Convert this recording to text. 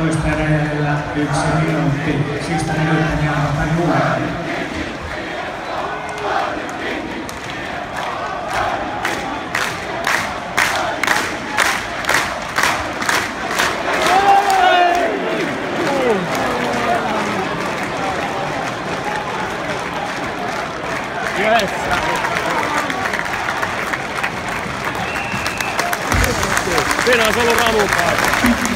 toista erää jäljellä 1 minuutti. Sista minuutin ja alkaa juuri. Yes. Siinä olisi ollut ramun paikka.